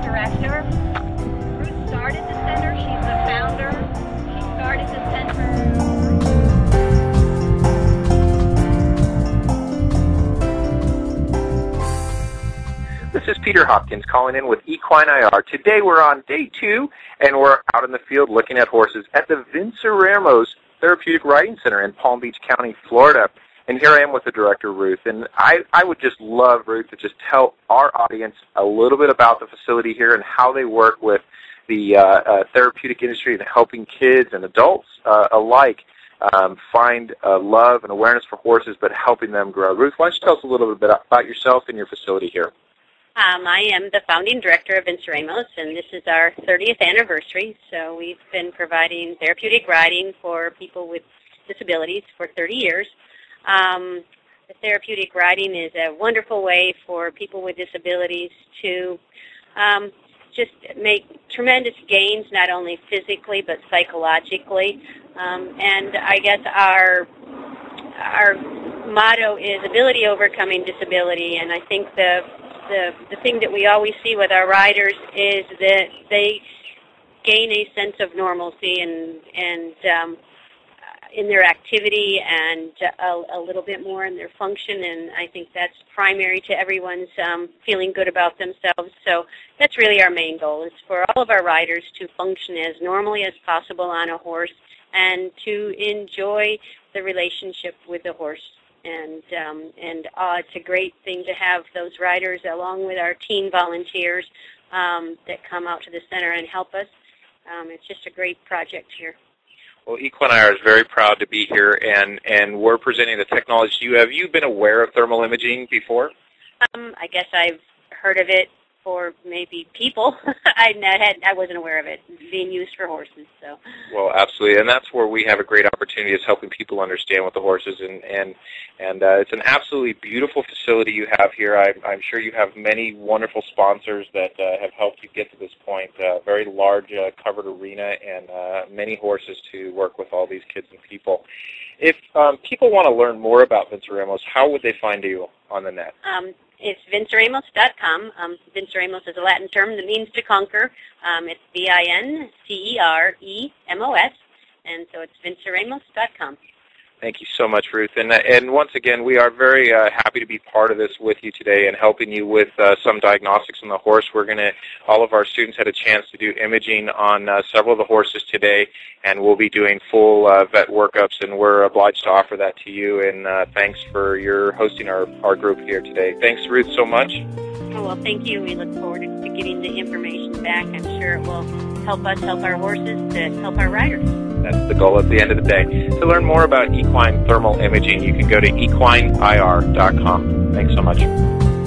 director. Ruth started the center. She's the founder. She started the center. This is Peter Hopkins calling in with Equine IR. Today we're on day 2, and we're out in the field looking at horses at the Vinceramos Therapeutic Riding Center in Palm Beach County, Florida. And here I am with the director, Ruth. And I would just love, Ruth, to just tell our audience a little bit about the facility here and how they work with the therapeutic industry and helping kids and adults alike find love and awareness for horses, but helping them grow. Ruth, why don't you tell us a little bit about yourself and your facility here? I am the founding director of Vinceramos, and this is our 30th anniversary. So we've been providing therapeutic riding for people with disabilities for 30 years. The therapeutic riding is a wonderful way for people with disabilities to just make tremendous gains, not only physically but psychologically. And I guess our motto is ability overcoming disability, and I think the thing that we always see with our riders is that they gain a sense of normalcy and in their activity and a little bit more in their function, and I think that's primary to everyone's feeling good about themselves. So that's really our main goal, is for all of our riders to function as normally as possible on a horse and to enjoy the relationship with the horse. And it's a great thing to have those riders along with our teen volunteers that come out to the center and help us. It's just a great project here. Well, Equine IR is very proud to be here, and we're presenting the technology you have. You been aware of thermal imaging before? I guess I've heard of it for maybe people. I wasn't aware of it being used for horses. So. Well, absolutely, and that's where we have a great opportunity, is helping people understand what the horses, and it's an absolutely beautiful facility you have here. I'm sure you have many wonderful sponsors that have helped you get to this point. Very large covered arena and many horses to work with all these kids and people. If people want to learn more about Vinceramos, how would they find you on the net? It's Vinceramos.com. Vinceramos is a Latin term that means to conquer. It's Vinceremos, and so it's Vinceramos.com. Thank you so much, Ruth. And once again, we are very happy to be part of this with you today and helping you with some diagnostics on the horse. All of our students had a chance to do imaging on several of the horses today, and we'll be doing full vet workups, and we're obliged to offer that to you. And thanks for your hosting our group here today. Thanks, Ruth, so much. Oh, well, thank you. We look forward to getting the information back. I'm sure it will help us help our horses to help our riders. That's the goal at the end of the day. To learn more about equine thermal imaging, you can go to equineir.com. Thanks so much.